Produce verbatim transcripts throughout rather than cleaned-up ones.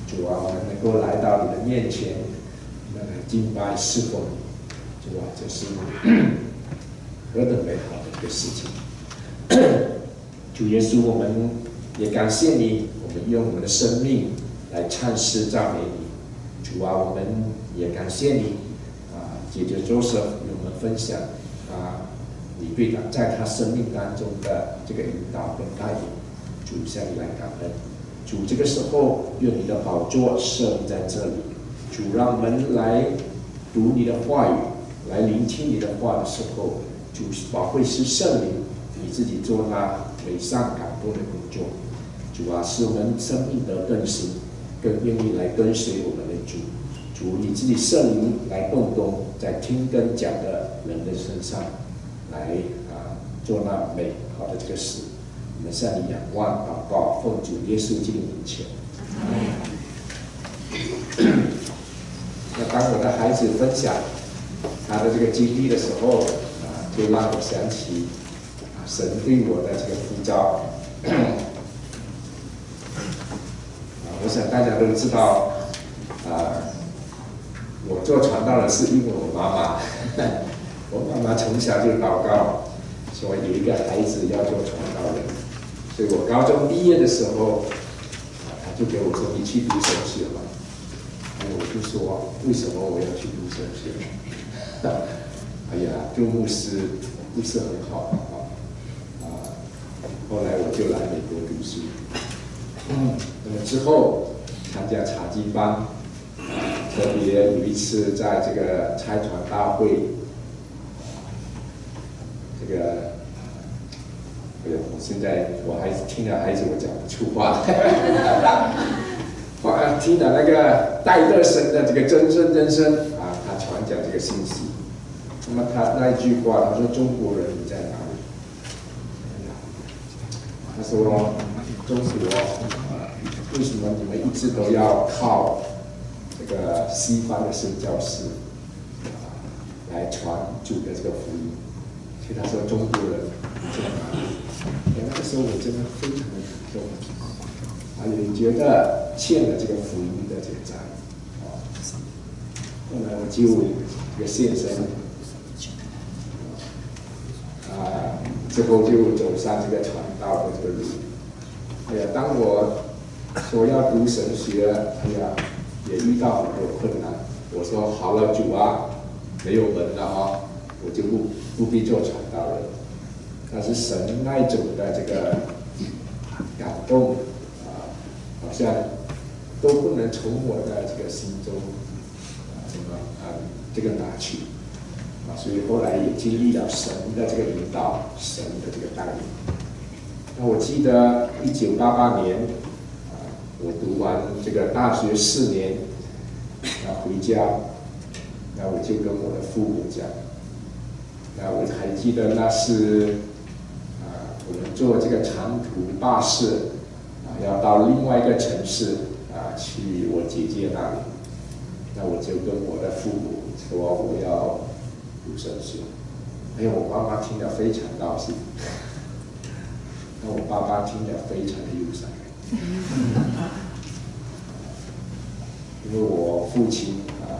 主啊，我们能够来到你的面前，来敬拜侍奉你，主啊，这是何等美好的一个事情！主耶稣，我们也感谢你，我们用我们的生命来唱诗赞美你。主啊，我们也感谢你啊，借着Joseph与我们分享啊，你对他在他生命当中的这个引导跟带领，主向你来感恩。主，这个时候愿你的宝座设立在这里，主让我们来读你的话语，来聆听你的话的时候，主宝贵是圣灵，你自己做那美善感动的工作。主啊，使我们生命得更新，更愿意来跟随我们的主。主，你自己圣灵来动工，在听跟讲的人的身上，来啊做那美好的这个事。我们向你仰望祷告，奉主耶稣基督名求。那当我的孩子分享他的这个经历的时候，啊，就让我想起啊神对我的这个呼召。啊，我想大家都知道，啊，我做传道人是因为我妈妈，我妈妈从小就祷告，说有一个孩子要做传道人。所以我高中毕业的时候，啊，他就给我说：“你去读神学吧。”哎，我就说：“为什么我要去读神学？”哎呀，做牧师不是很好啊。啊，后来我就来美国读书。嗯，那么之后参加茶经班，啊，特别有一次在这个差传大会，这个。我现在我还听了孩子，我讲不出话来。我听了那个戴德生的这个真真真真啊，他传讲这个信息。那么他那一句话，他说：“中国人你在哪里？”他说：“中国啊，为什么你们一直都要靠这个西方的宣教士啊来传主的这个福音？”所以他说：“中国人你在哪里？”那个时候我真的非常的感动，啊，也觉得欠了这个福音的这个债，啊，后来我就这个献身，啊，之后就走上这个传道的这个路。哎呀，当我说要读神学，哎呀，也遇到很多困难。我说好了，主啊，没有门了啊，我就不不必做传道人。但是神那种的这个感动啊，好像都不能从我的这个心中啊什么啊这个拿去啊，所以后来也经历了神的这个引导，神的这个带领。那我记得一九八八年啊，我读完这个大学四年，啊回家，那我就跟我的父母讲，那我还记得那是。我们坐这个长途巴士啊，要到另外一个城市啊，去我姐姐那里。那我就跟我的父母说我要读神学。哎呀，我妈妈听了非常高兴，那我爸爸听了非常的忧伤，因为我父亲啊，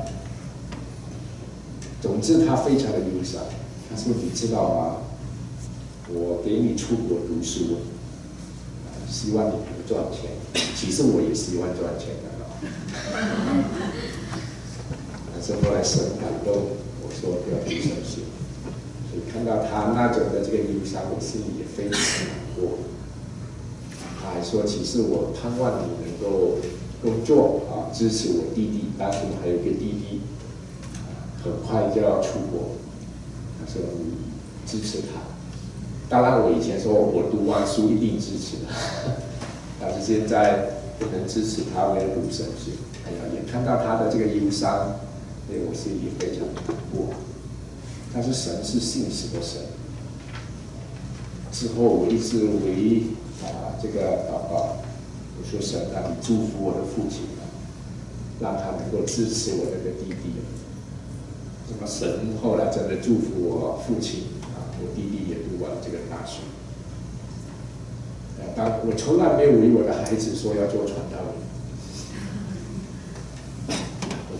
总之他非常的忧伤。他说：“你知道吗？我给你出国读书，啊，希望你能赚钱。其实我也希望赚钱的啊。但是后来神感动，我说不要读神学。所以看到他那种的这个忧伤，我心里也非常难过。他还说，其实我盼望你能够工作啊，支持我弟弟。当时我还有一个弟弟，啊，很快就要出国。他说你支持他。”当然，我以前说我读完书一定支持他，但是现在不能支持他为了读神学。哎呀，也看到他的这个忧伤，对我心里非常难过。但是神是信实的神。之后我一直为啊这个祷告，我说神啊，你祝福我的父亲啊，让他能够支持我这个弟弟。那么神后来真的祝福我父亲。我弟弟也读完这个大学。当我从来没有为我的孩子说要做传道人，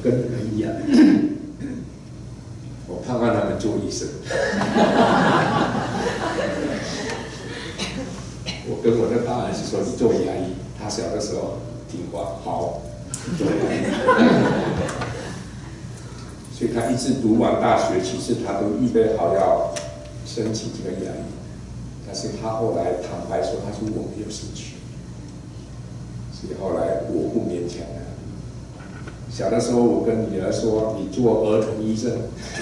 跟你们一样，我盼望他们做医生。我跟我的大儿子说：“你做牙医。”他小的时候听话，好，做牙医。所以他一直读完大学，其实他都预备好要申请这个牙医，但是他后来坦白说，他说我没有兴趣，所以后来我不勉强他。小的时候，我跟女儿说：“你做儿童医生。”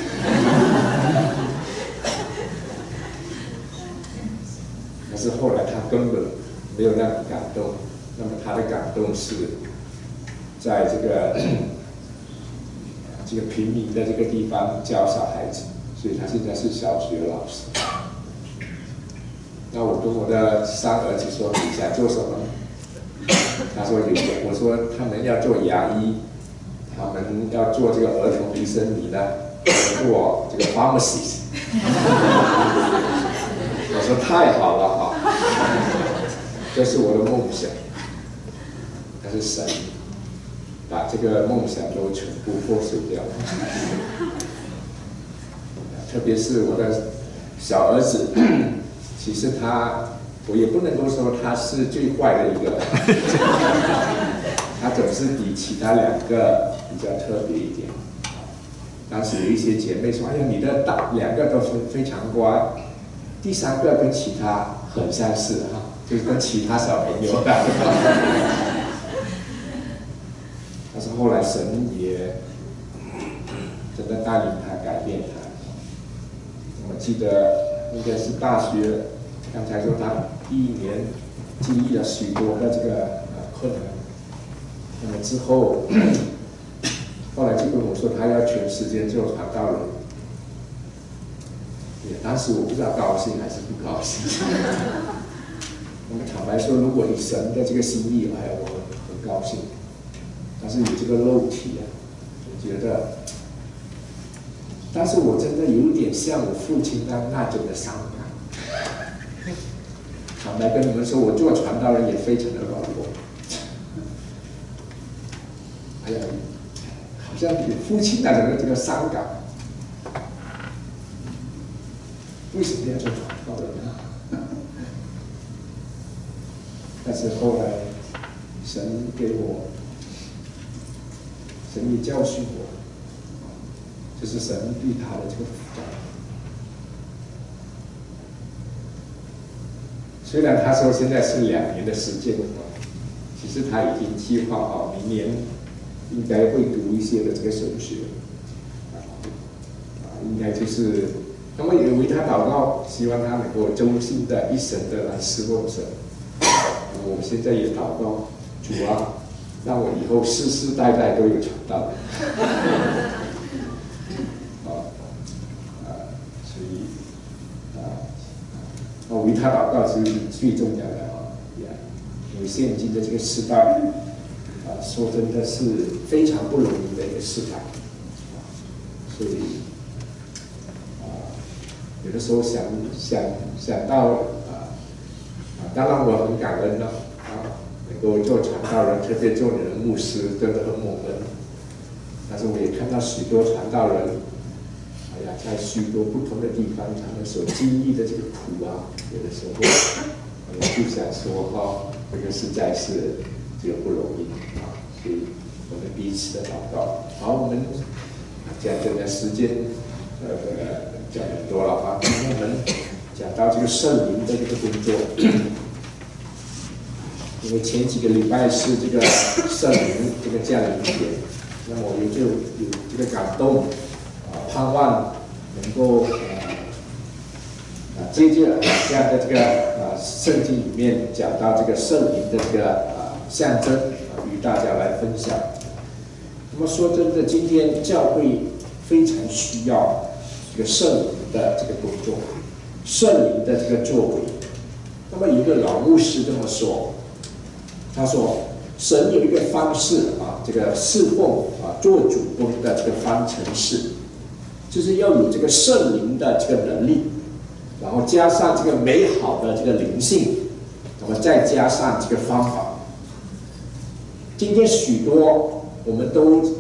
但是后来他根本没有那种感动，那么他的感动是在这个这个平民的这个地方教小孩子，所以他现在是小学老师。那我跟我的三儿子说：“你想做什么？”他说：“有的。”我说：“他们要做牙医。”他们要做这个儿童医生，你呢？做这个 pharmacist。我说太好了哈，这是我的梦想。但是神把这个梦想都全部破碎掉了。特别是我的小儿子，其实他，我也不能够说他是最坏的一个。他总是比其他两个比较特别一点。当时有一些姐妹说：“哎呀，你的大两个都是非常乖，第三个跟其他很相似哈，就是跟其他小朋友的。”但是后来神也真的带领他改变他。我记得应该是大学，刚才说他第一年经历了许多的这个呃困难。那么之后，后来就跟我说，他要全时间做传道人。也当时我不知道高兴还是不高兴。那么坦白说，如果你神的这个心意，哎呀，我很高兴。但是你这个肉体啊，我觉得，但是我真的有点像我父亲那那种的伤感。坦白跟你们说，我做传道人也非常的软弱。哎呀，好像有父亲那种的这个伤感，为什么要做传道人呢？但是后来，神给我，神也教训我，这是神对他的这个辅导。虽然他说现在是两年的时间，其实他已经计划好明年。应该会读一些的这个神学，啊，应该就是，那么也为他祷告，希望他能够忠心的一生的来侍奉神。我现在也祷告，主啊，让我以后世世代代都有传道。啊，啊，所以啊，我为他祷告是最重要的啊，因为现今的这个时代。啊，说真的是非常不容易的一个时代，所以啊，有的时候想想想到啊啊，当然我很感恩了啊，能够做传道人，特别做你的牧师，真的很蒙恩。但是我也看到许多传道人，哎呀，在许多不同的地方，他们所经历的这个苦啊，有的时候我就想说哈，这个实在是。这个不容易啊，所以我们彼此的祷告。好，我们讲这个时间，呃，讲很多了啊。今天我们讲到这个圣灵的这个工作，因为前几个礼拜是这个圣灵这个降临节，那么我就有这个感动啊，盼望能够呃啊，接着这样的这个啊圣经里面讲到这个圣灵的这个。象征啊，与大家来分享。那么说真的，今天教会非常需要这个圣灵的这个工作，圣灵的这个作为。那么有一个老牧师这么说，他说：“神有一个方式啊，这个侍奉啊，做主公的这个方程式，就是要有这个圣灵的这个能力，然后加上这个美好的这个灵性，那么再加上这个方法。”今天许多我们都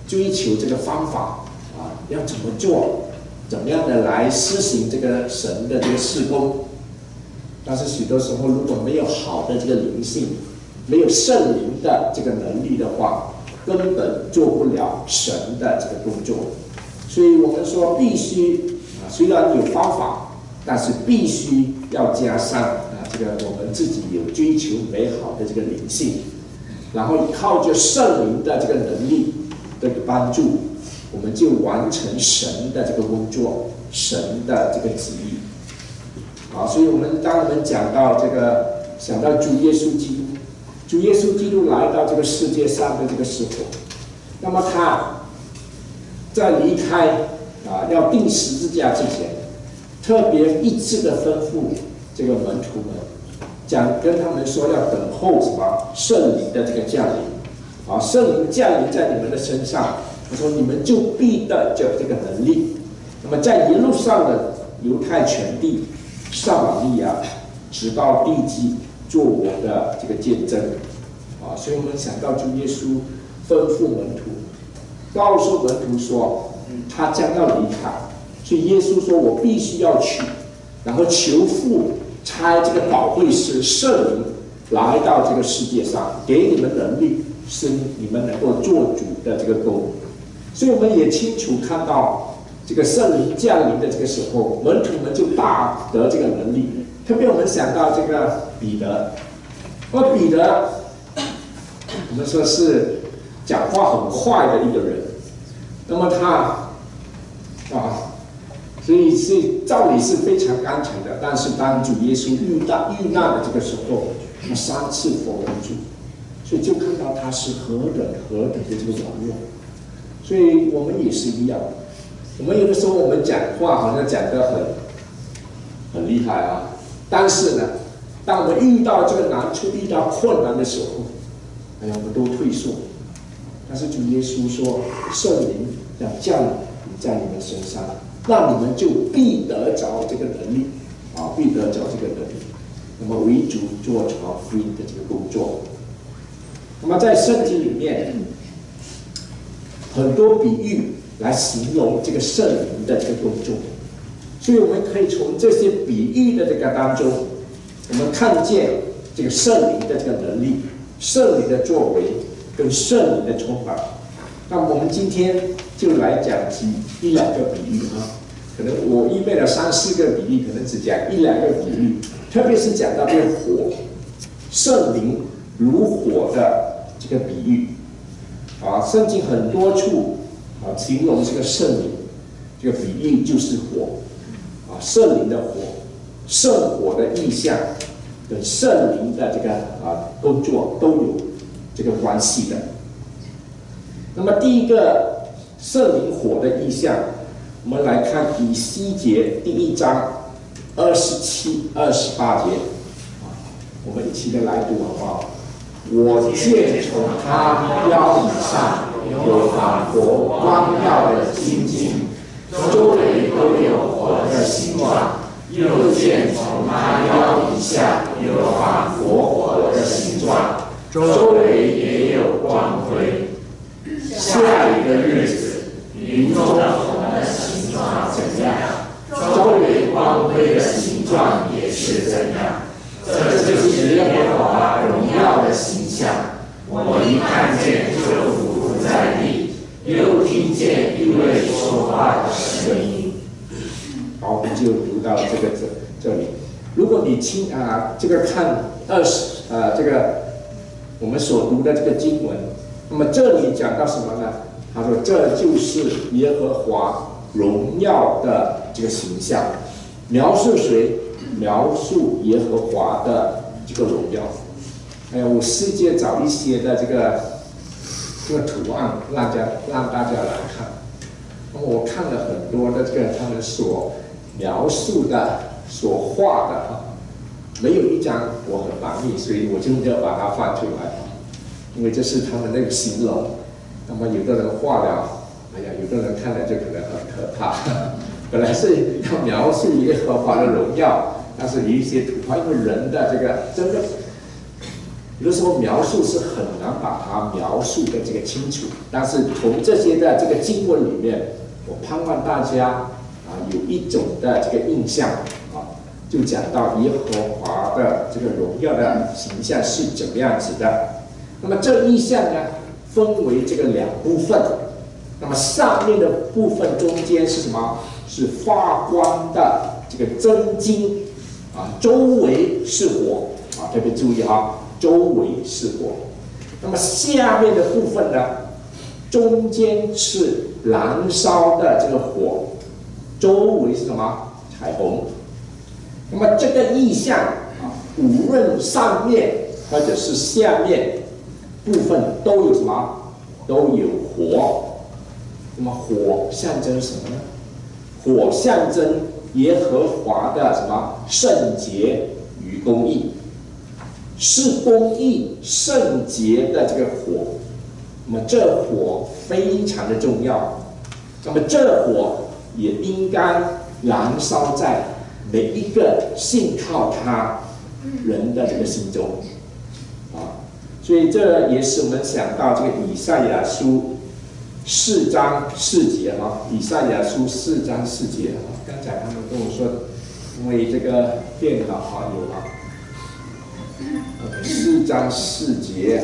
追求这个方法啊，要怎么做，怎么样的来施行这个神的这个事工。但是许多时候，如果没有好的这个灵性，没有圣灵的这个能力的话，根本做不了神的这个工作。所以我们说必须啊，虽然有方法，但是必须要加上啊，这个我们自己有追求美好的这个灵性，然后靠着圣灵的这个能力的帮助，我们就完成神的这个工作，神的这个旨意。啊，所以我们当我们讲到这个，想到主耶稣基督，主耶稣基督来到这个世界上的这个时候，那么他在离开啊要钉十字架之前，特别一致的吩咐这个门徒们，讲跟他们说要等候什么圣灵的这个降临，啊，圣灵降临在你们的身上，他说你们就必得着这个能力。那么在一路上的犹太全地、撒玛利亚，直到地极，做我的这个见证。啊，所以我们想到主耶稣吩咐门徒，告诉门徒说，他将要离开，所以耶稣说：“我必须要去，然后求父差这个保惠师圣灵来到这个世界上，给你们能力，使你们能够做主的这个工。”所以我们也清楚看到，这个圣灵降临的这个时候，门徒们就大得这个能力。特别我们想到这个彼得，而彼得，我们说是讲话很快的一个人，那么他啊，所以是照理是非常刚强的，但是当主耶稣遇到遇难的这个时候，他三次否认主，所以就看到他是何等何等的这个软弱。所以我们也是一样，我们有的时候我们讲话好像讲得很很厉害啊，但是呢，当我们遇到这个难处、遇到困难的时候，哎呀，我们都退缩。但是主耶稣说，圣灵要降临在你们身上，那你们就必得着这个能力啊，必得着这个能力。那么为主做传福音的这个工作。那么在圣经里面，很多比喻来形容这个圣灵的这个工作，所以我们可以从这些比喻的这个当中，我们看见这个圣灵的这个能力、圣灵的作为跟圣灵的充满。那我们今天就来讲几一两个比喻啊，可能我预备了三四个比喻，可能只讲一两个比喻，特别是讲到这个火，圣灵如火的这个比喻。啊，圣经很多处啊形容这个圣灵，这个比喻就是火，啊，圣灵的火，圣火的意象，跟圣灵的这个啊工作都有这个关系的。那么第一个圣灵火的意象，我们来看以西结第一章二十七、二十八节，啊，我们一起的来读好不好？我见从他腰以上有仿佛光耀的金睛，周围都有火的形状；又见从他腰以下有仿佛火的形状，周围也有光辉。下一个日子，云中火的形状怎样，周围光辉的形状也是怎样。这就是耶和华荣耀的形象。我一看见就俯伏在地，又听见一位说话的声音。好，我们就读到这个这这里。如果你听啊，这个看二十呃这个我们所读的这个经文，那么这里讲到什么呢？他说这就是耶和华荣耀的这个形象，描述谁？描述耶和华的这个荣耀。哎呀，我世界找一些的这个这个图案，让大家让大家来看。那么我看了很多的这个他们所描述的、所画的啊，没有一张我很满意，所以我就没有把它放出来，因为这是他们那个形容。那么有的人画了，哎呀，有的人看了就可能很可怕。本来是要描述耶和华的荣耀，但是有一些图画，因为人的这个真的有的时候描述是很难把它描述的这个清楚，但是从这些的这个经文里面，我盼望大家啊有一种的这个印象啊，就讲到耶和华的这个荣耀的形象是怎么样子的。那么这意象呢，分为这个两部分。那么上面的部分中间是什么？是发光的这个真金啊，周围是火啊，特别注意哈。周围是火，那么下面的部分呢，中间是燃烧的这个火，周围是什么？彩虹。那么这个意象啊，无论上面或者是下面部分都有什么？都有火。那么火象征什么呢？火象征耶和华的什么圣洁与公义。是公义圣洁的这个火，那么这火非常的重要，那么这火也应该燃烧在每一个信靠他人的这个心中啊，所以这也使我们想到这个以赛亚书四章四节哈，以赛亚书四章四节啊，刚才他们跟我说，因为这个电脑啊有啊。四章四节，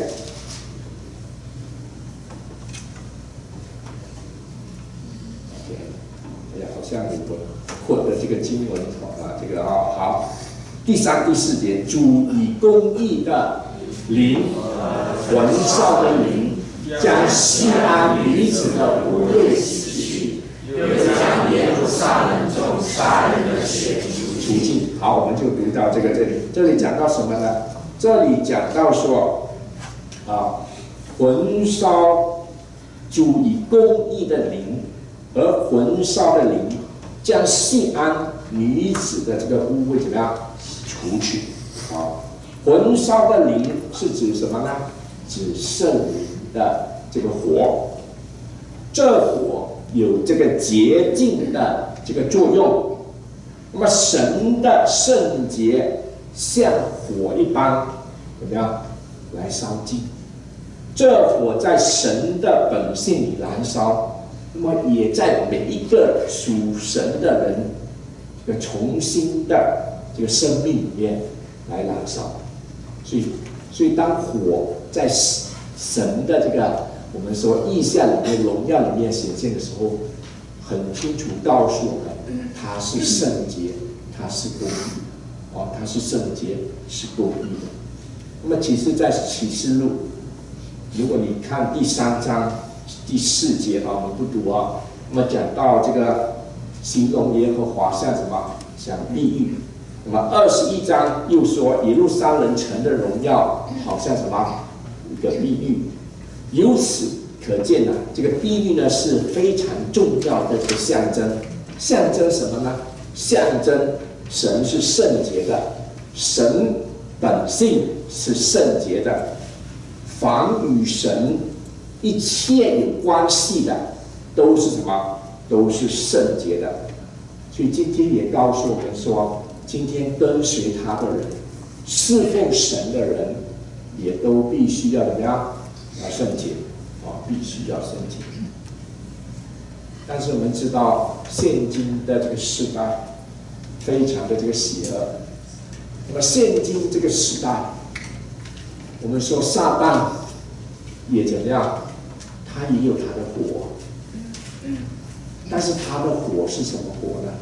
哎呀，好像有混的这个经文啊，这个啊好，第三、第四节，主以公义的灵、焚烧的灵，将西安女子的污秽洗去，又将耶路撒冷中杀人的血除尽。好，我们就读到这个这里，这里讲到什么呢？这里讲到说，啊，焚烧主以公义的灵，而焚烧的灵将西安女子的这个污秽怎么样除去？啊，焚烧的灵是指什么呢？指圣灵的这个火，这火有这个洁净的这个作用。那么神的圣洁像火一般，怎么样来烧尽？这火在神的本性里燃烧，那么也在每一个属神的人这个重新的这个生命里面来燃烧。所以，所以当火在神的这个我们说意象里面、荣耀里面显现的时候，很清楚告诉我们，它是圣洁，它是公义，哦，它是圣洁，是公义的。那么，其实，在启示录，如果你看第三章第四节啊，我们不读啊，那么讲到这个形容耶和华像什么？像碧玉。那么二十一章又说耶路撒冷城的荣耀好像什么？一个碧玉。由此可见呢，这个碧玉呢是非常重要的这个象征。象征什么呢？象征神是圣洁的，神本性是圣洁的，凡与神一切有关系的，都是什么？都是圣洁的。所以今天也告诉我们说，今天跟随他的人，侍奉神的人，也都必须要怎么样？要圣洁，啊，必须要圣洁。但是我们知道，现今的这个时代非常的这个邪恶。那么现今这个时代，我们说撒旦也怎么样？他也有他的火，但是他的火是什么火呢？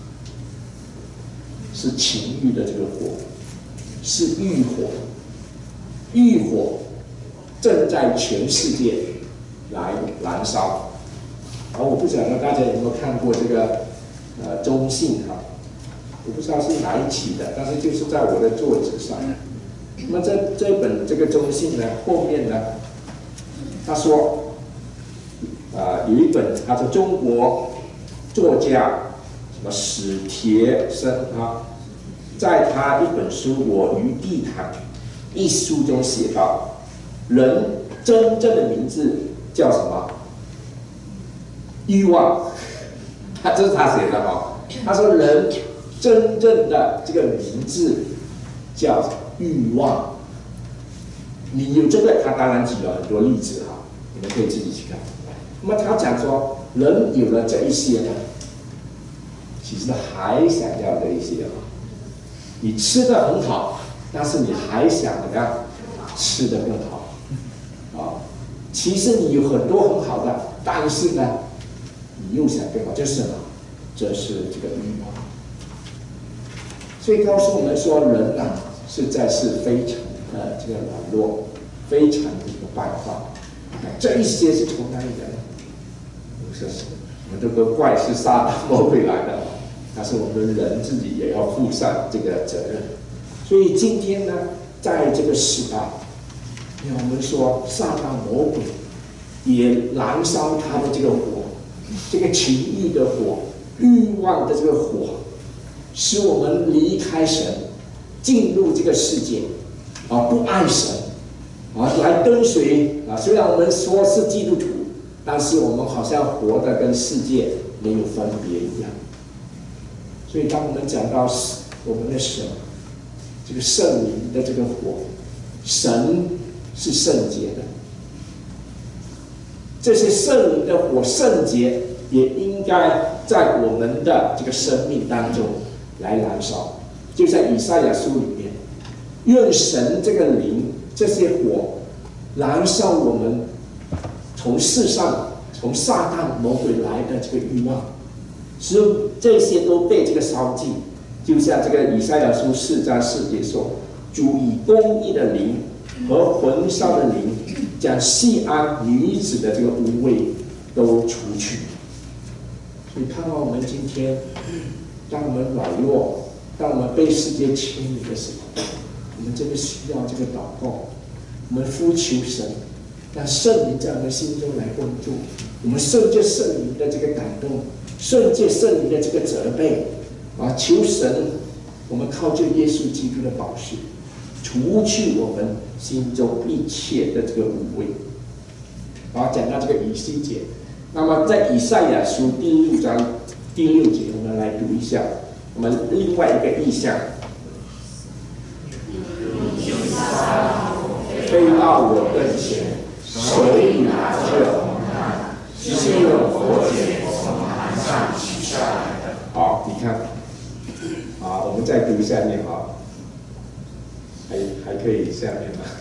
是情欲的这个火，是欲火。欲火正在全世界来燃烧。而我不晓得大家有没有看过这个呃中信哈，我不知道是哪一期的，但是就是在我的桌子上。那么这这本这个中信呢，后面呢，他说，啊、呃、有一本他说中国作家什么史铁生啊，在他一本书《我与地毯》一书中写道，人真正的名字叫什么？欲望。他这是他写的哦。他说人真正的这个名字叫欲望。 你有这个，他当然举了很多例子哈，你们可以自己去看。那么他讲说，人有了这一些呢，其实还想要这一些啊。你吃的很好，但是你还想怎么样吃得更好啊？其实你有很多很好的，但是呢，你又想更好，这是什么？这是这个欲望。所以告诉我们说，人啊，实在是非常的这个软弱，非常的一个败坏。这一些是从哪里来的？不是我们这个怪是撒旦魔鬼来的，但是我们人自己也要负上这个责任。所以今天呢，在这个时代，我们说撒旦魔鬼也燃烧他的这个火，这个情欲的火，欲望的这个火，使我们离开神，进入这个世界，啊，不爱神，啊，来跟随啊。虽然我们说是基督徒，但是我们好像活得跟世界没有分别一样。所以，当我们讲到我们的神，这个圣灵的这个火，神是圣洁的，这些圣灵的火圣洁也应该在我们的这个生命当中来燃烧。就在以赛亚书里面，愿神这个灵这些火燃烧我们从世上从撒旦魔鬼来的这个欲望，使这些都被这个烧尽。就像这个以赛亚书四章四节说：“主以公义的灵和焚烧的灵，将细安女子的这个污秽都除去。”所以，盼望我们今天，当我们软弱，当我们被世界牵引的时候，我们真的需要这个祷告，我们呼求神，让圣灵在我们心中来工作。我们顺着圣灵的这个感动，顺着圣灵的这个责备。啊，求神，我们靠着耶稣基督的宝血，除去我们心中一切的这个污秽。好，讲到这个以西结，那么在以赛亚书第六章第六节，我们来读一下我们另外一个意象。飞到我跟前，手里拿着红炭，是用火箭从坛上取下来的。好，你看。啊，我们再读下面啊，还还可以下面吗？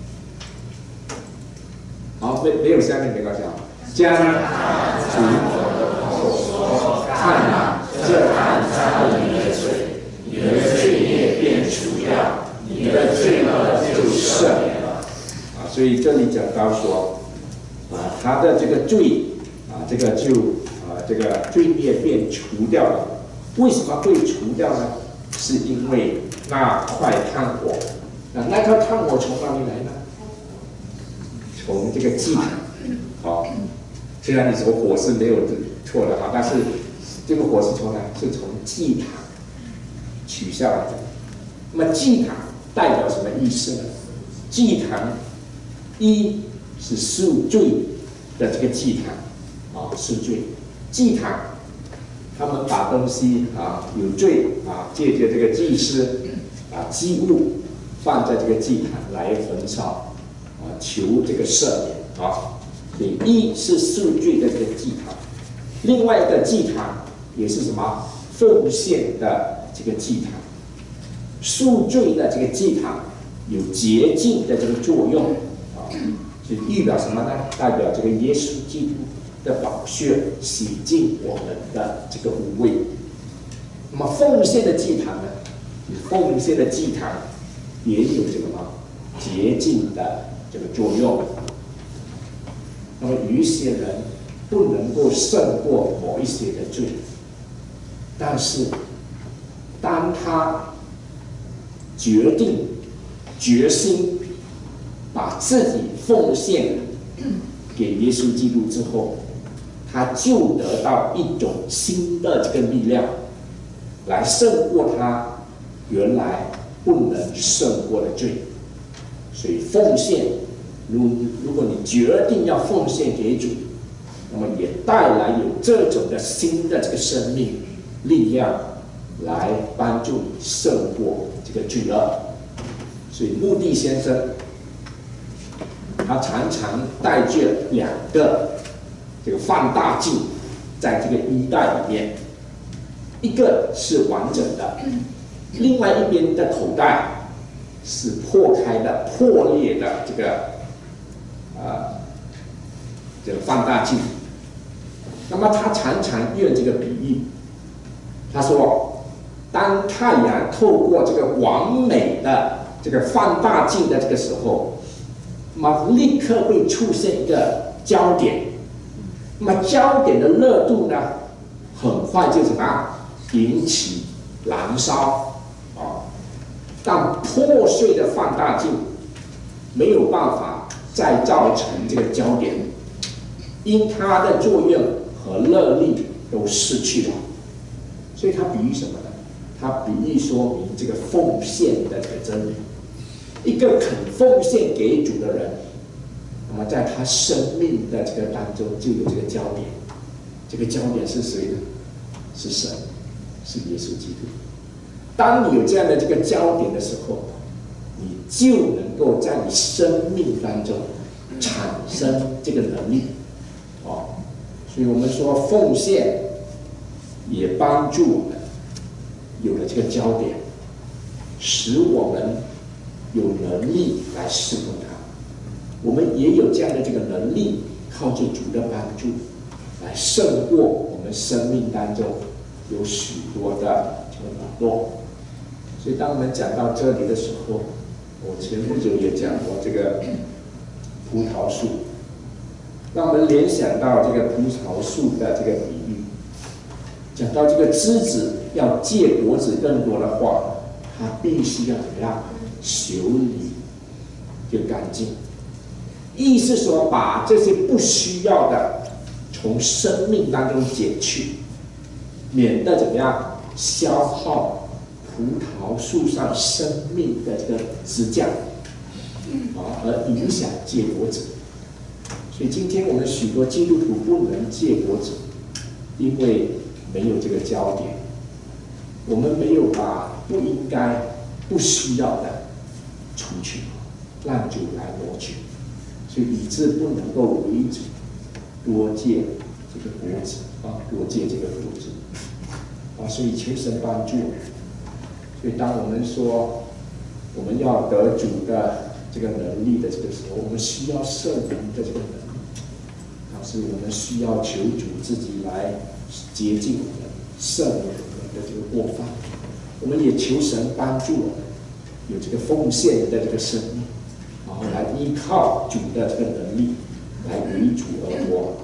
好，没没有下面没关系啊。将主的口说：“看哪，这炭沾了你的罪，你的罪孽便除掉，你的罪恶就赦免了。”啊，所以这里讲到说，啊，他的这个罪啊，这个就啊，这个罪孽便除掉了。为什么会除掉呢？是因为那块炭火，那那块炭火从哪里来呢？从这个祭坛。好，虽然你说火是没有错的哈，但是这个火是从哪？是从祭坛取下来的。那么祭坛代表什么意思呢？祭坛一是赎罪的这个祭坛啊，赎罪祭坛。他们把东西啊有罪啊，借着这个祭司啊祭物放在这个祭坛来焚烧啊，求这个赦免啊。所以一是赎罪的这个祭坛，另外一个祭坛也是什么奉献的这个祭坛。赎罪的这个祭坛有洁净的这个作用啊，就预表什么呢？代表这个耶稣基督的宝血洗净我们的这个污秽。那么奉献的祭坛呢？奉献的祭坛也有这个吗？洁净的这个作用。那么有一些人不能够胜过某一些的罪，但是当他决定、决心把自己奉献给耶稣基督之后，他就得到一种新的这个力量，来胜过他原来不能胜过的罪。所以奉献，如如果你决定要奉献给主，那么也带来有这种的新的这个生命力量，来帮助你胜过这个罪恶。所以穆迪先生他常常带着两个这个放大镜，在这个衣袋里面，一个是完整的，另外一边的口袋是破开的、破裂的这个呃这个放大镜。那么他常常用这个比喻，他说，当太阳透过这个完美的这个放大镜的这个时候，那么立刻会出现一个焦点，那么焦点的热度呢，很快就怎么样引起燃烧啊？但破碎的放大镜没有办法再造成这个焦点，因它的作用和热力都失去了。所以它比喻什么呢？它比喻说明这个奉献的这个真理。一个肯奉献给主的人，那么在他生命的这个当中就有这个焦点。这个焦点是谁呢？是神，是耶稣基督。当你有这样的这个焦点的时候，你就能够在你生命当中产生这个能力。哦，所以我们说奉献也帮助我们有了这个焦点，使我们有能力来侍奉他。我们也有这样的这个能力，靠着主的帮助，来胜过我们生命当中有许多的这个软弱。所以当我们讲到这里的时候，我前不久也讲过这个葡萄树，让我们联想到这个葡萄树的这个比喻。讲到这个枝子要结果子更多的话，它必须要怎么样修理就干净。意思说，把这些不需要的从生命当中减去，免得怎么样消耗葡萄树上生命的这个枝架，啊，而影响结果子。所以今天我们许多基督徒不能结果子，因为没有这个焦点，我们没有把不应该、不需要的除去，让主来夺取，所以以致不能够为主多结这个果子啊，多结这个果子啊，所以求神帮助。所以当我们说我们要得主的这个能力的这个时候，我们需要圣灵的这个能力，但是我们需要求主自己来洁净我们、圣灵我们的这个过犯。我们也求神帮助我们有这个奉献的这个生命，然后来依靠主的这个能力来为主而活。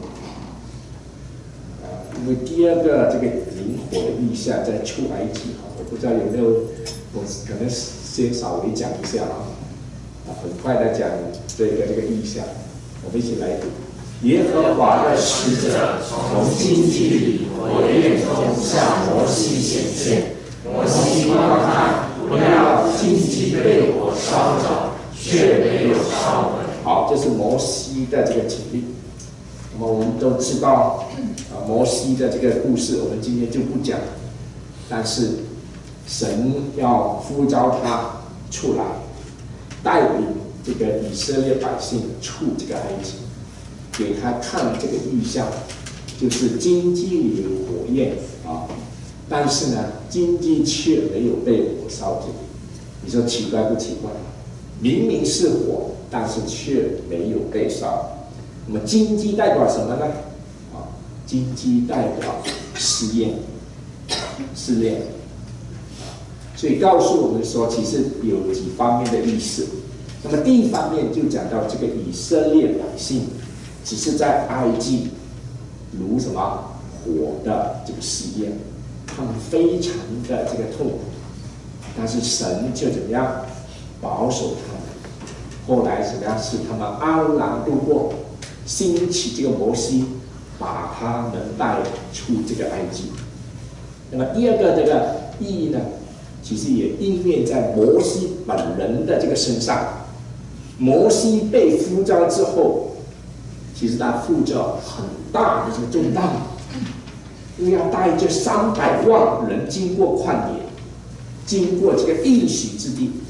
啊，因为第二个这个灵火的意象在出埃及哈，我不知道有没有，我可能先稍微讲一下啊，啊，很快的讲这个这个意象，我们一起来读。耶和华的使者从荆棘里火焰中向摩西显现，摩西观看，不料荆棘被火烧着，却没有烧毁。好，这是摩西的这个经历。那么我们都知道，啊，摩西的这个故事，我们今天就不讲。但是神要呼召他出来，带领这个以色列百姓出这个埃及。给他看这个意象，就是荆棘里有火焰啊，但是呢，荆棘却没有被火烧尽。你说奇怪不奇怪？明明是火，但是却没有被烧。那么荆棘代表什么呢？啊，荆棘代表试验，试炼。所以告诉我们说，其实有几方面的意思。那么第一方面就讲到这个以色列百姓。只是在埃及如什么火的这个试验，他们非常的这个痛苦，但是神就怎么样保守他们，后来怎么样使他们安然度过，兴起这个摩西，把他们带出这个埃及。那么第二个这个意义呢，其实也应验在摩西本人的这个身上。摩西被呼召之后，其实他负着很大的这个重担，因为要带着三百万人经过旷野，经过这个应许之地，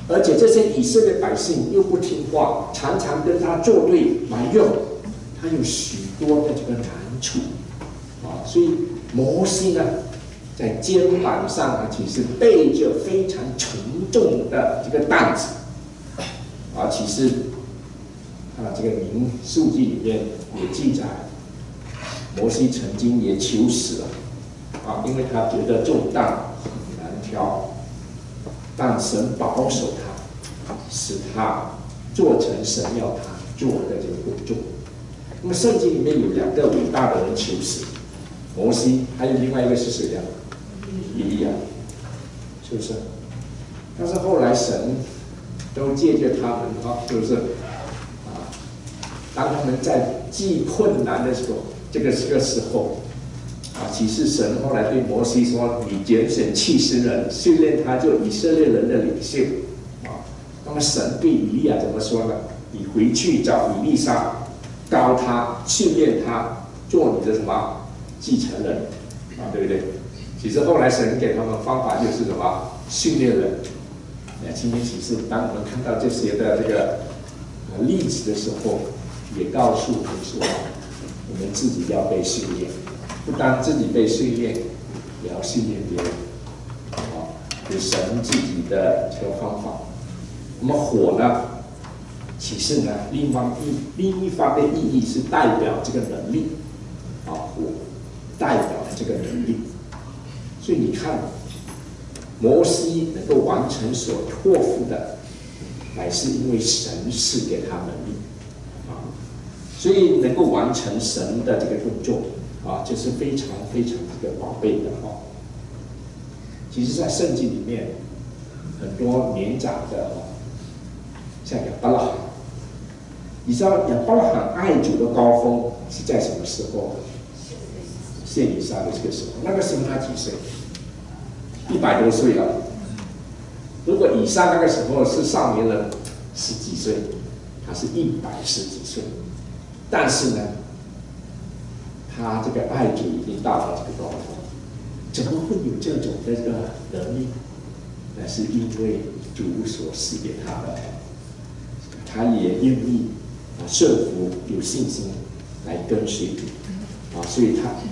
而且这些以色列百姓又不听话，常常跟他作对埋怨，他有许多的这个难处啊，所以摩西呢，在肩膀上啊，其实背着非常沉重的这个担子啊，其实啊，这个民数记里面也记载，摩西曾经也求死了啊，因为他觉得重担很难挑。但神保守他，使他做成神要他做的这个工作。那么圣经里面有两个伟大的人求死，摩西，还有另外一个是谁呀？以利亚，是不是？但是后来神都借着他们啊，是不是？啊，当他们在既困难的时候，这个这个时候。啊，其实神后来对摩西说：“你拣选七十人，训练他做以色列人的领袖。”啊，那么神对以利亚怎么说呢？你回去找以利沙，高他，训练他，做你的什么继承人啊，对不对？其实后来神给他们方法就是什么训练人。那今天其实当我们看到这些的这个呃例子的时候，也告诉我们说，我们自己要被训练。不单自己被训练，也要训练别人，啊，有神自己的这个方法。那么火呢，其实呢，另一方面另一方面意义是代表这个能力，啊，火代表了这个能力。所以你看，摩西能够完成所托付的，乃是因为神赐给他能力，啊，所以能够完成神的这个工作。啊，这是非常非常这个宝贝的哈。其实，在圣经里面，很多年长的哦，像亚伯拉罕，你知道亚伯拉罕爱主的高峰是在什么时候？献以撒的这个时候，那个时候他几岁？一百多岁了。如果以撒那个时候是少年人，十几岁，他是一百十几岁，但是呢？他这个爱主已经到了这个高峰，怎么会有这种的这个能力？那是因为主所赐给他的，他也愿意啊顺服，有信心来跟随主啊，所以他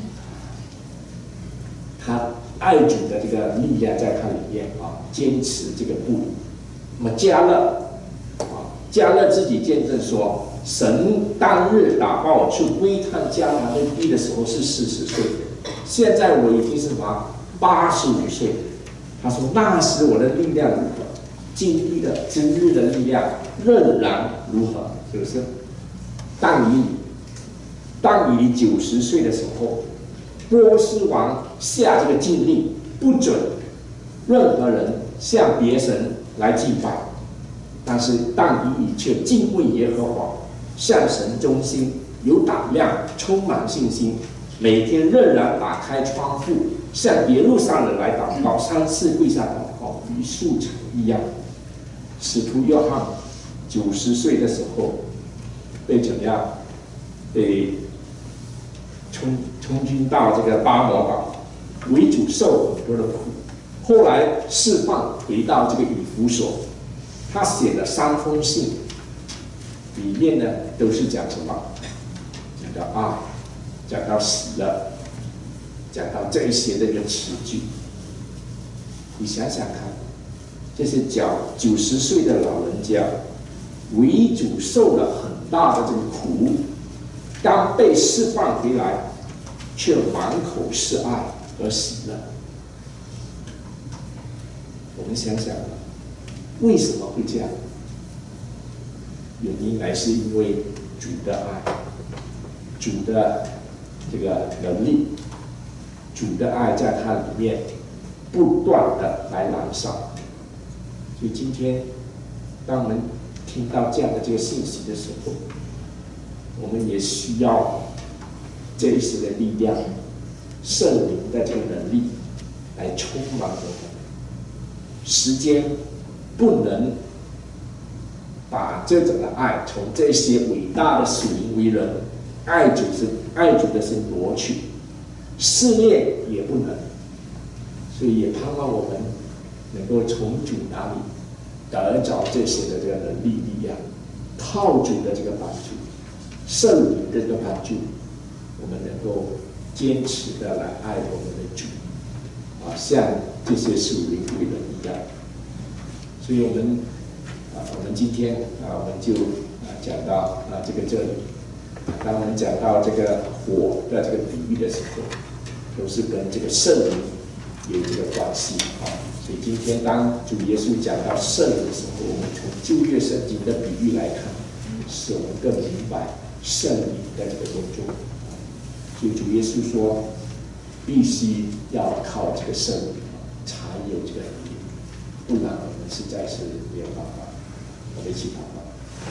他爱主的这个力量在他里面啊，坚持这个不离。那么加勒啊，加勒自己见证说。神当日打发我去窥探迦南的地的时候是四十岁，现在我已经是什么八十五岁。他说那时我的力量如何，今日的今日的力量仍然如何，是不是？但以但以九十岁的时候，波斯王下这个禁令，不准任何人向别神来祭拜，但是但以却敬畏耶和华。向神忠心，有胆量，充满信心，每天仍然打开窗户，向耶路撒冷来祷告，三次跪下祷告，与素常一样。使徒约翰九十岁的时候，被怎么样？被充充军到这个巴摩岛，为主受很多的苦，后来释放回到这个以弗所，他写了三封信。里面呢都是讲什么？讲到爱，讲到喜乐，讲到这一些的一个词句。你想想看，这些九九十岁的老人家，为主受了很大的这个苦，刚被释放回来，却满口是爱和喜乐。我们想想，为什么会这样？原因乃是因为主的爱，主的这个能力，主的爱在他里面不断的来燃烧。所以今天，当我们听到这样的这个信息的时候，我们也需要这一些的力量，圣灵的这个能力来充满我们。时间不能把这种的爱从这些伟大的属灵为人爱主是爱主的心夺取，试炼也不能，所以也盼望我们能够从主那里得着这些的这个能力力量，靠主的这个帮助，圣灵的这个帮助，我们能够坚持的来爱我们的主啊，像这些属灵贵人一样。所以我们啊，我们今天啊，我们就啊讲到啊这个这里。当我们讲到这个火的这个比喻的时候，都是跟这个圣灵有这个关系啊。所以今天当主耶稣讲到圣灵的时候，我们从旧约圣经的比喻来看，使我们更明白圣灵的这个工作。所以主耶稣说，必须要靠这个圣灵才有这个能力，不然我们实在是没有办法。我们一起祷告。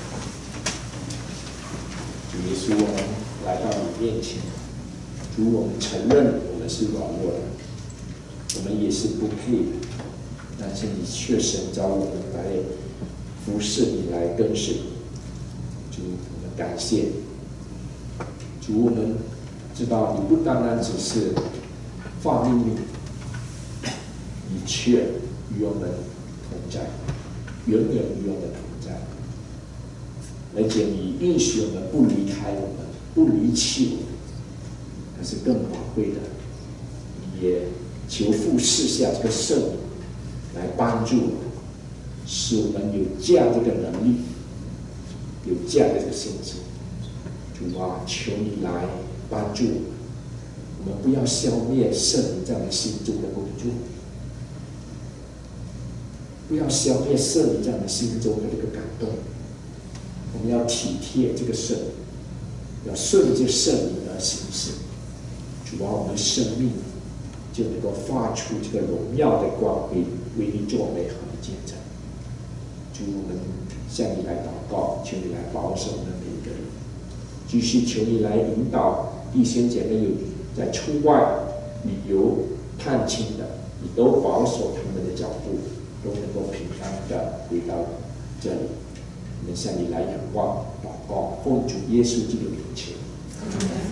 主耶稣，我们来到你面前，主，我们承认我们是软弱的，我们也是不配的，但是你却神召我们来服侍你，来跟随你。主，我们感谢你。主，我们知道你不单单只是发命令，你却与我们同在，永远与我们同在。而且你允许我们不离开我们，不离弃我们，但是更宝贵的，你也求父赐下这个圣灵来帮助我们，使我们有这样的一个能力，有这样的一个性质。主啊，求你来帮助我们，我们不要消灭圣灵在我们心中的工作，不要消灭圣灵在我们心中的这个感动。我们要体贴这个圣灵，要顺着圣灵而行事。主啊，我们的生命就能够发出这个荣耀的光辉，为你做美好的见证。主，我们向你来祷告，求你来保守我们每一个人，继续求你来引导弟兄姐妹有在出外旅游探亲的，你都保守他们的脚步，都能够平安的回到这里。我们向你来仰望、祷告，奉主耶稣基督的名求。